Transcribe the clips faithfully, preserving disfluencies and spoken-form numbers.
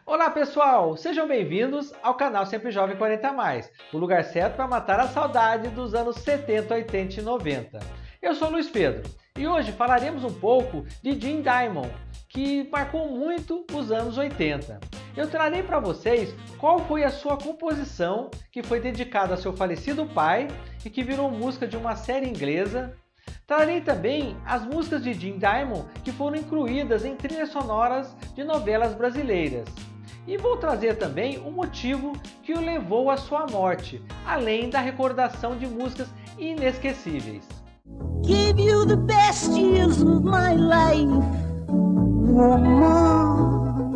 Olá pessoal, sejam bem-vindos ao canal Sempre Jovem quarenta mais, o lugar certo para matar a saudade dos anos setenta, oitenta e noventa. Eu sou Luiz Pedro e hoje falaremos um pouco de Jim Diamond, que marcou muito os anos oitenta. Eu trarei para vocês qual foi a sua composição que foi dedicada a seu falecido pai e que virou música de uma série inglesa. Trarei também as músicas de Jim Diamond que foram incluídas em trilhas sonoras de novelas brasileiras. E vou trazer também o motivo que o levou à sua morte, além da recordação de músicas inesquecíveis. Give you the best years of my life, woman.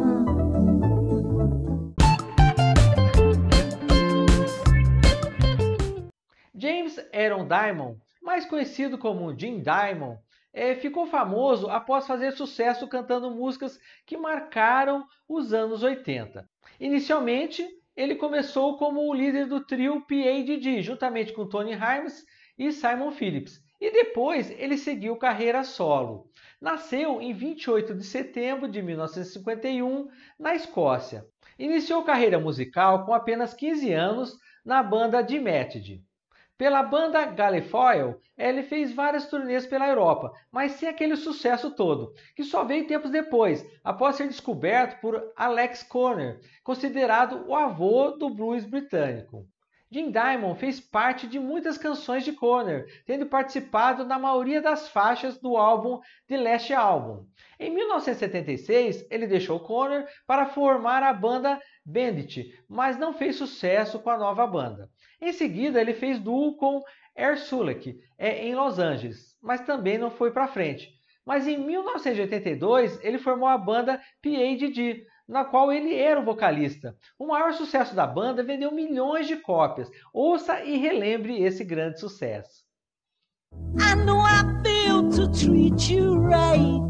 James Aaron Diamond, mais conhecido como Jim Diamond, é, ficou famoso após fazer sucesso cantando músicas que marcaram os anos oitenta. Inicialmente, ele começou como o líder do trio P A D D, juntamente com Tony Himes e Simon Phillips, e depois ele seguiu carreira solo. Nasceu em vinte e oito de setembro de mil novecentos e cinquenta e um, na Escócia. Iniciou carreira musical com apenas quinze anos na banda The Method. Pela banda Gallifloy, ele fez várias turnês pela Europa, mas sem aquele sucesso todo, que só veio tempos depois, após ser descoberto por Alex Connor, considerado o avô do blues britânico. Jim Diamond fez parte de muitas canções de Connor, tendo participado na maioria das faixas do álbum The Last Album. Em mil novecentos e setenta e seis, ele deixou Connor para formar a banda Bandit, mas não fez sucesso com a nova banda. Em seguida, ele fez duo com Air Sulek em Los Angeles, mas também não foi para frente. Mas em mil novecentos e oitenta e dois, ele formou a banda P A D D, na qual ele era o vocalista. O maior sucesso da banda vendeu milhões de cópias. Ouça e relembre esse grande sucesso. I know I failed to treat you right,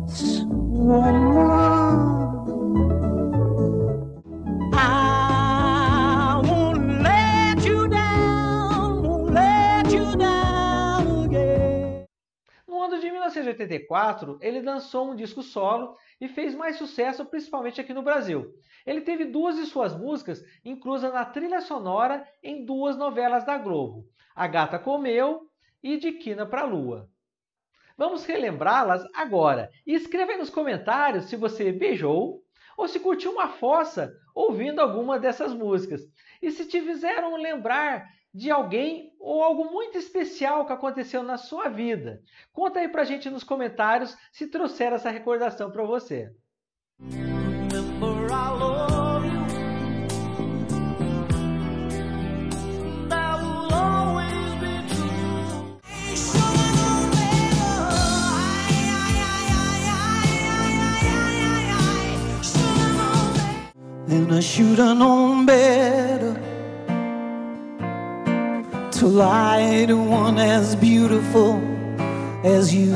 woman. I won't let you down, won't let you down again. No ano de mil novecentos e oitenta e quatro, ele lançou um disco solo e fez mais sucesso principalmente aqui no Brasil. Ele teve duas de suas músicas inclusas na trilha sonora em duas novelas da Globo, A Gata Comeu e De Quina pra Lua. Vamos relembrá-las agora e escreva aí nos comentários se você beijou ou se curtiu uma fossa ouvindo alguma dessas músicas. E se te fizeram lembrar de alguém ou algo muito especial que aconteceu na sua vida. Conta aí pra gente nos comentários se trouxer essa recordação para você. And I should've known better to lie to one as beautiful as you.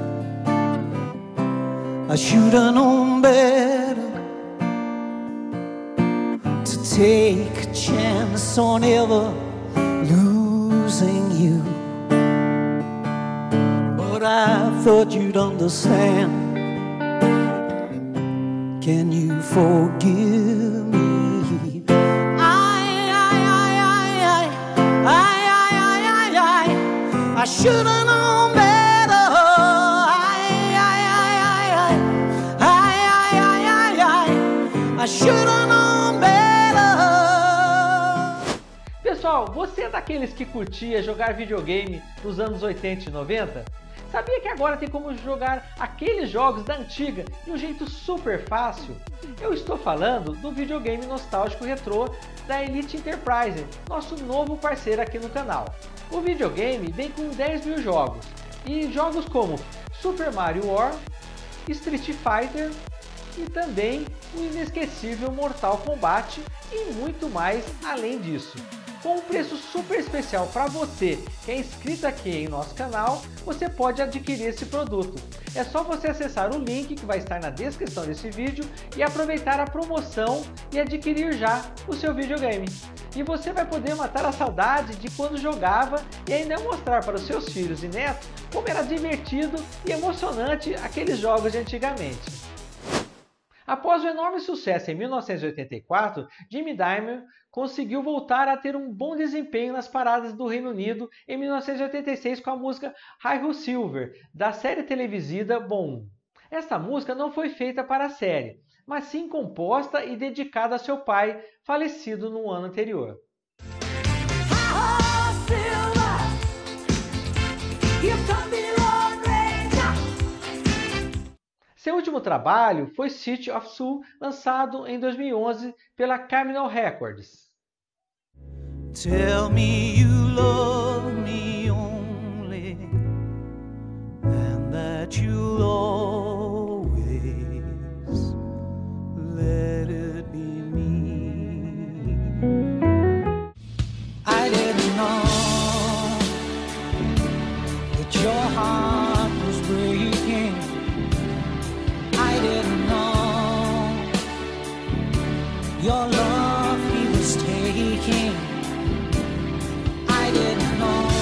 I should've known better to take a chance on ever losing you. But I thought you'd understand. Can you forgive me? I, I, I, I, I, I, I, I, I, I should have known better. I, I, I, I, I, I, I, I, I should have known better. Pessoal, você é daqueles que curtia jogar videogame nos anos oitenta e noventa? Sabia que agora tem como jogar aqueles jogos da antiga de um jeito super fácil? Eu estou falando do videogame nostálgico retrô da Elite Enterprise, nosso novo parceiro aqui no canal. O videogame vem com dez mil jogos, e jogos como Super Mario World, Street Fighter e também o inesquecível Mortal Kombat e muito mais além disso. Com um preço super especial para você que é inscrito aqui em nosso canal, você pode adquirir esse produto. É só você acessar o link que vai estar na descrição desse vídeo e aproveitar a promoção e adquirir já o seu videogame. E você vai poder matar a saudade de quando jogava e ainda mostrar para os seus filhos e netos como era divertido e emocionante aqueles jogos de antigamente. Após o enorme sucesso em mil novecentos e oitenta e quatro, Jimmy Diamond conseguiu voltar a ter um bom desempenho nas paradas do Reino Unido em mil novecentos e oitenta e seis com a música High Ho Silver, da série televisiva Boom. Esta música não foi feita para a série, mas sim composta e dedicada a seu pai, falecido no ano anterior. Seu último trabalho foi City of Soul, lançado em dois mil e onze pela Capitol Records. Tell me you love me only, and that you'll always let it be me. I didn't know that your heart was breaking. I didn't know your love he was taking. I didn't know.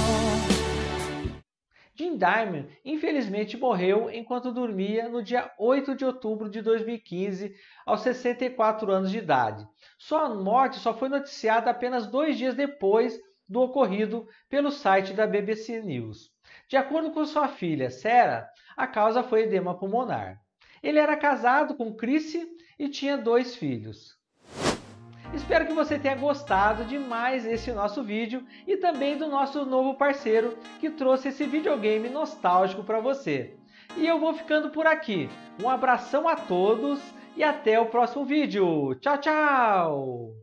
Jim Diamond infelizmente morreu enquanto dormia no dia oito de outubro de dois mil e quinze, aos sessenta e quatro anos de idade. Sua morte só foi noticiada apenas dois dias depois do ocorrido pelo site da B B C News. De acordo com sua filha, Sarah, a causa foi edema pulmonar. Ele era casado com Chrissy e tinha dois filhos. Espero que você tenha gostado de mais esse nosso vídeo e também do nosso novo parceiro que trouxe esse videogame nostálgico para você. E eu vou ficando por aqui. Um abração a todos e até o próximo vídeo. Tchau, tchau!